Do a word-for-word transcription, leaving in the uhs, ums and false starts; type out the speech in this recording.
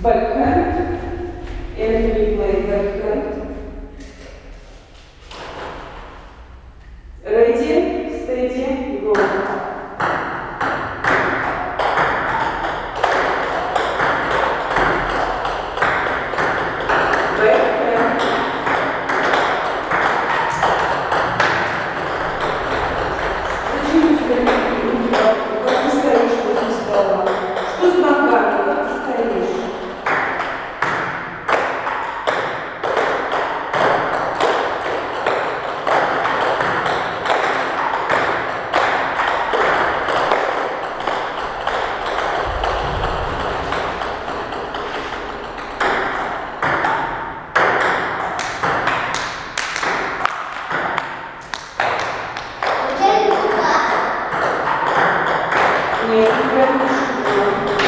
backhand, and we play backhand. Ready, steady, go. Backhand. Зачем у тебя руки? Как ты стоишь возле стола? Что с ногами? Как ты стоишь? Нет, прям не